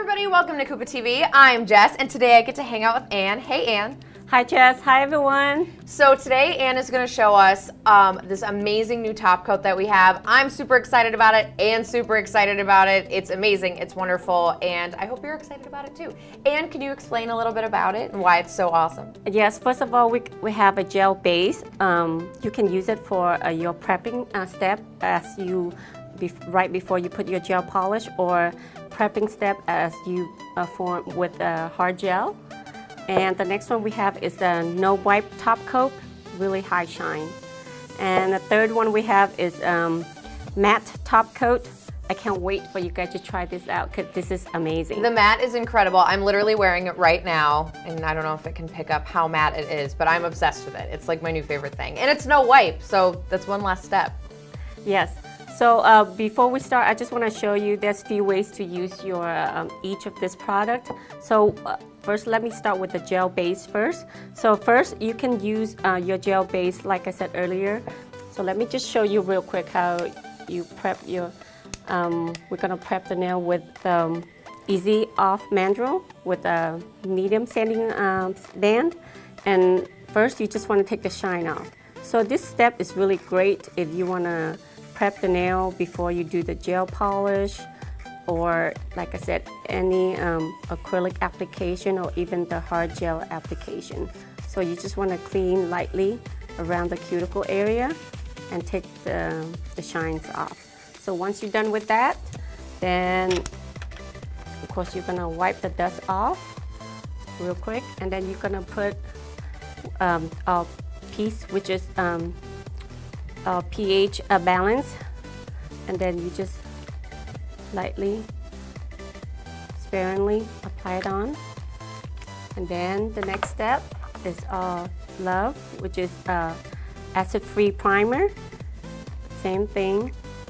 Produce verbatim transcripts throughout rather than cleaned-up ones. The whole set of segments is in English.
everybody, welcome to Kupa T V. I'm Jess, and today I get to hang out with Ann. Hey, Ann. Hi, Jess. Hi, everyone. So today, Ann is going to show us um, this amazing new top coat that we have. I'm super excited about it. Ann's super excited about it. It's amazing. It's wonderful, and I hope you're excited about it too. Ann, can you explain a little bit about it and why it's so awesome? Yes. First of all, we we have a gel base. Um, you can use it for uh, your prepping uh, step as you be right before you put your gel polish, or prepping step as you uh, form with uh, hard gel. And the next one we have is the no wipe top coat, really high shine. And the third one we have is um, matte top coat. I can't wait for you guys to try this out because this is amazing. The matte is incredible. I'm literally wearing it right now, and I don't know if it can pick up how matte it is, but I'm obsessed with it. It's like my new favorite thing. And it's no wipe, so that's one last step. Yes. So uh, before we start, I just want to show you there's a few ways to use your um, each of this product. So uh, first, let me start with the gel base first. So first, you can use uh, your gel base, like I said earlier. So let me just show you real quick how you prep your. Um, we're gonna prep the nail with um, Easy Off Mandrel with a medium sanding um, band. And first, you just want to take the shine off. So this step is really great if you want to prep the nail before you do the gel polish, or like I said, any um, acrylic application or even the hard gel application. So you just want to clean lightly around the cuticle area and take the, the shines off. So once you're done with that, then of course you're going to wipe the dust off real quick, and then you're going to put um, a piece which is um, Uh, pH uh, balance, and then you just lightly, sparingly apply it on. And then the next step is uh, Love, which is uh, acid-free primer. Same thing,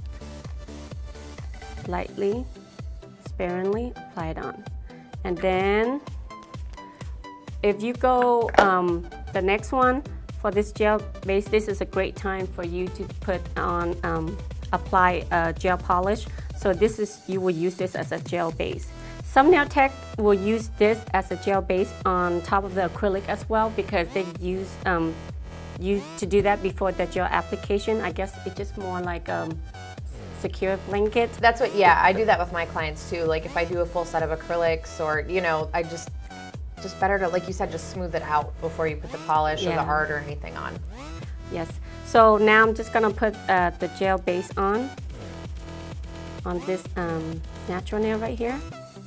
lightly, sparingly apply it on. And then if you go um, the next one, for this gel base, this is a great time for you to put on, um, apply uh, gel polish. So this is, you will use this as a gel base. Some nail tech will use this as a gel base on top of the acrylic as well, because they use, um, use to do that before the gel application. I guess it's just more like a um, secure blanket. That's what, yeah, I do that with my clients too. Like if I do a full set of acrylics, or, you know, I just, just better to, like you said, just smooth it out before you put the polish yeah. or the art or anything on. Yes. So now I'm just gonna put uh, the gel base on, on this um, natural nail right here.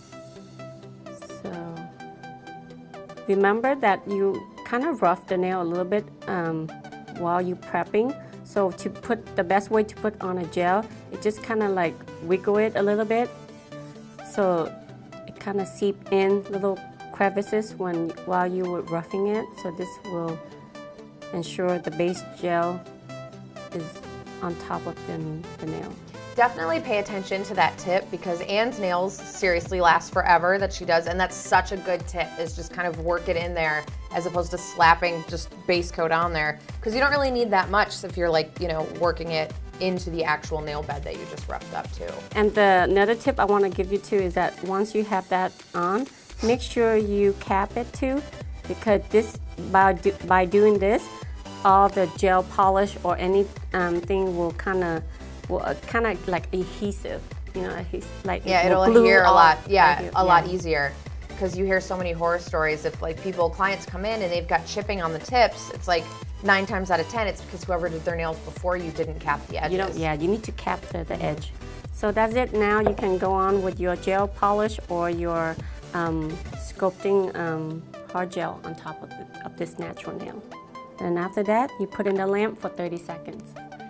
So remember that you kind of rough the nail a little bit um, while you're prepping. So to put, the best way to put on a gel, it just kind of like wiggle it a little bit, so it kind of seep in little crevices when while you were roughing it. So this will ensure the base gel is on top of the, the nail. Definitely pay attention to that tip, because Ann's nails seriously last forever that she does, and that's such a good tip, is just kind of work it in there as opposed to slapping just base coat on there, because you don't really need that much if you're like, you know, working it into the actual nail bed that you just roughed up too. And the another tip I want to give you too is that once you have that on, make sure you cap it too, because this by do, by doing this, all the gel polish or anything um, will kind of will uh, kind of like adhesive, you know, adhesive, like yeah, it it'll adhere a lot, yeah, adhere, a yeah. lot easier. Because you hear so many horror stories if like people, clients come in and they've got chipping on the tips. It's like nine times out of ten, it's because whoever did their nails before you didn't cap the edges. You don't, yeah, you need to cap the, the edge. So that's it. Now you can go on with your gel polish or your Um, sculpting um, hard gel on top of, the, of this natural nail. And after that, you put in the lamp for thirty seconds.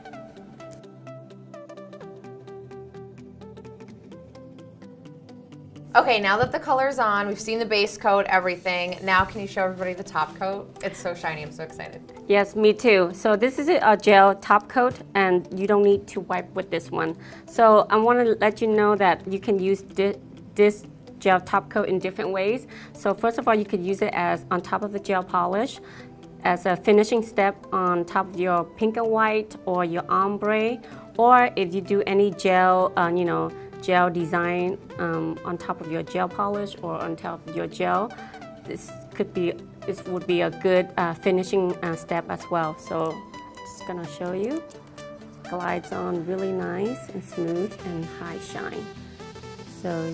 Okay, now that the color's on, we've seen the base coat, everything. Now can you show everybody the top coat? It's so shiny, I'm so excited. Yes, me too. So this is a gel top coat, and you don't need to wipe with this one. So I want to let you know that you can use this, this gel top coat in different ways. So first of all, you could use it as on top of the gel polish, as a finishing step on top of your pink and white or your ombre, or if you do any gel, uh, you know, gel design um, on top of your gel polish or on top of your gel, this could be, this would be a good uh, finishing uh, step as well. So just gonna show you. Glides on really nice and smooth and high shine. So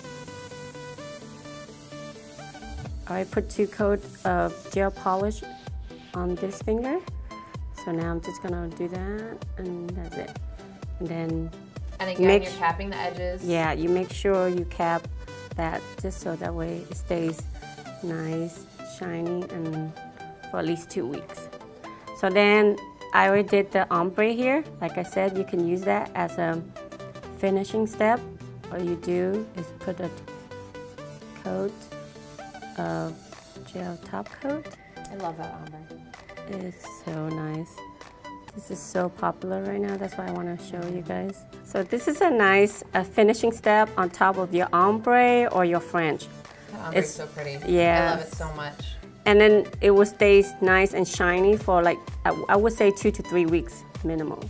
I put two coat of gel polish on this finger. So now I'm just gonna do that, and that's it. And then and again, make, you're capping the edges. Yeah, you make sure you cap that just so that way it stays nice, shiny, and for at least two weeks. So then I already did the ombre here. Like I said, you can use that as a finishing step. All you do is put a coat of gel top coat. I love that ombre. It's so nice. This is so popular right now. That's why I want to show you guys. So this is a nice uh, finishing step on top of your ombre or your French. That ombre's so pretty. Yeah. I love it so much. And then it will stay nice and shiny for like, I would say two to three weeks minimum.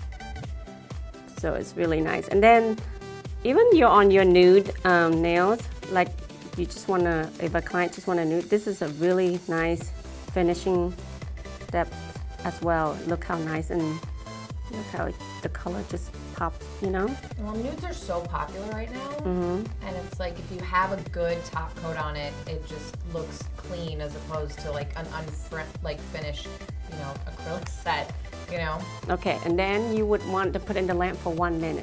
So it's really nice. And then even you're on your nude um, nails, like you just wanna, if a client just wanna nude, this is a really nice finishing step as well. Look how nice, and look how the color just pops, you know? Well, nudes are so popular right now, mm-hmm. and it's like if you have a good top coat on it, it just looks clean as opposed to like an unfriend, like finished, you know, acrylic set, you know? Okay, and then you would want to put in the lamp for one minute.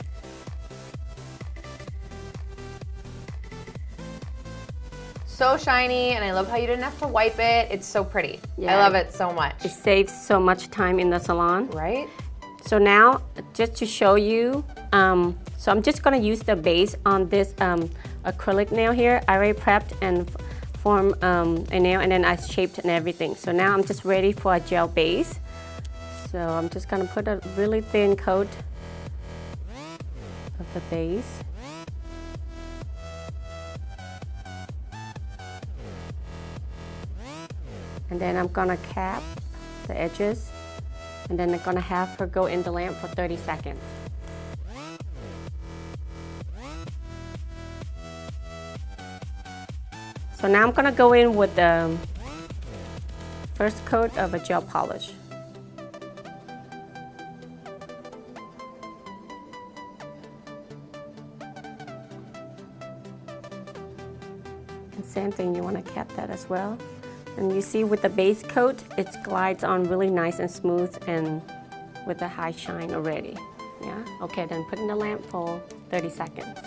So shiny, and I love how you didn't have to wipe it. It's so pretty. Yeah. I love it so much. It saves so much time in the salon. Right? So now, just to show you, um, so I'm just gonna use the base on this um, acrylic nail here. I already prepped and formed um, a nail, and then I shaped and everything. So now I'm just ready for a gel base. So I'm just gonna put a really thin coat of the base. And then I'm gonna cap the edges, and then I'm gonna have her go in the lamp for thirty seconds. So now I'm gonna go in with the first coat of a gel polish. And same thing, you wanna cap that as well. And you see with the base coat, it glides on really nice and smooth and with a high shine already. Yeah, okay, then put in the lamp for thirty seconds.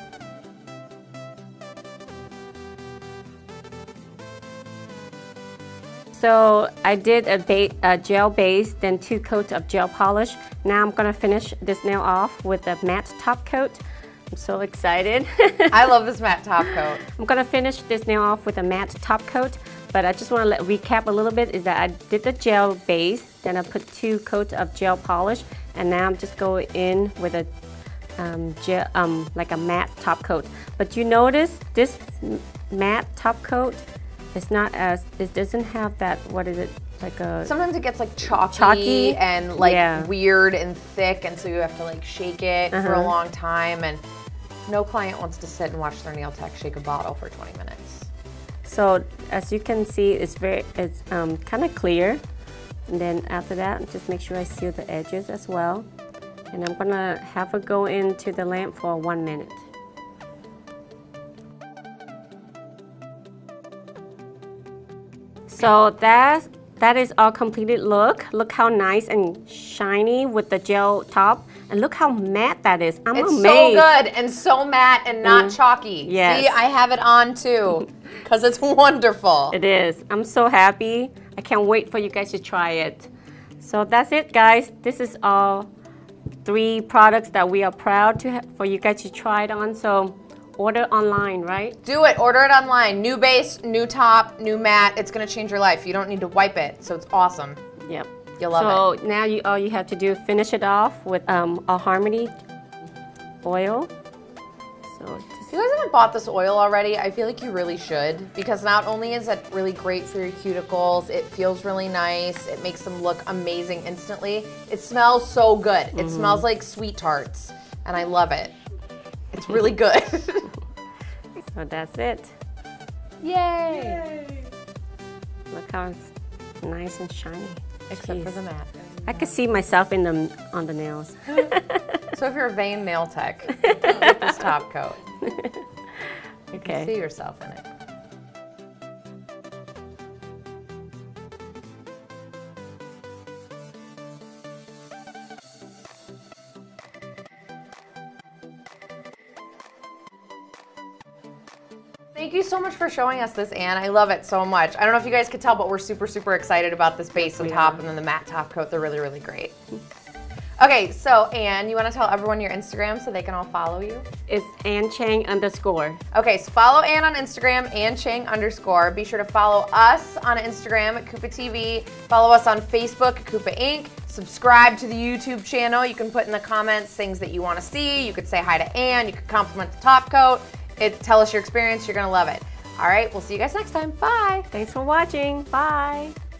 So I did a, ba a gel base, then two coats of gel polish. Now I'm gonna finish this nail off with a matte top coat. I'm so excited. I love this matte top coat. I'm gonna finish this nail off with a matte top coat, but I just wanna let, recap a little bit is that I did the gel base, then I put two coats of gel polish, and now I'm just going in with a um, gel, um, like a matte top coat. But you notice this matte top coat is not as, it doesn't have that, what is it, like a... Sometimes it gets like chalky, chalky? and like Yeah. weird and thick, and so you have to like shake it Uh-huh. for a long time, and no client wants to sit and watch their nail tech shake a bottle for twenty minutes. So as you can see, it's very, it's um, kind of clear. And then after that, just make sure I seal the edges as well. And I'm gonna have her go into the lamp for one minute. So that's, that is our completed look. Look how nice and shiny with the gel top. And look how matte that is. I'm it's amazed. so good and so matte and not Mm. chalky. Yes. See, I have it on too, because it's wonderful. It is. I'm so happy. I can't wait for you guys to try it. So that's it, guys. This is all three products that we are proud to have for you guys to try it on. So order online, right? Do it. Order it online. New base, new top, new matte. It's going to change your life. You don't need to wipe it, so it's awesome. Yep. You'll love so now you, all you have to do is finish it off with um, a Harmony oil. So just, If you guys haven't bought this oil already, I feel like you really should, because not only is it really great for your cuticles, it feels really nice, it makes them look amazing instantly. It smells so good. It Mm-hmm. smells like sweet tarts, and I love it. It's really good. So that's it. Yay! Yay. Look how it's nice and shiny. Except Jeez. for the matte. I could see myself in them on the nails. So if you're a vain nail tech, get this top coat. You Okay. can see yourself in it. Thank you so much for showing us this, Anne. I love it so much. I don't know if you guys could tell, but we're super, super excited about this base on we top are. and then the matte top coat. They're really, really great. Okay, so Anne, you want to tell everyone your Instagram so they can all follow you? It's Ann Chang underscore. Okay, so follow Anne on Instagram, Ann Chang underscore. Be sure to follow us on Instagram at Koopa T V. Follow us on Facebook, Koopa Incorporated. Subscribe to the YouTube channel. You can put in the comments things that you want to see. You could say hi to Anne. You could compliment the top coat. It, tell us your experience. You're going to love it. All right, we'll see you guys next time. Bye. Thanks for watching. Bye.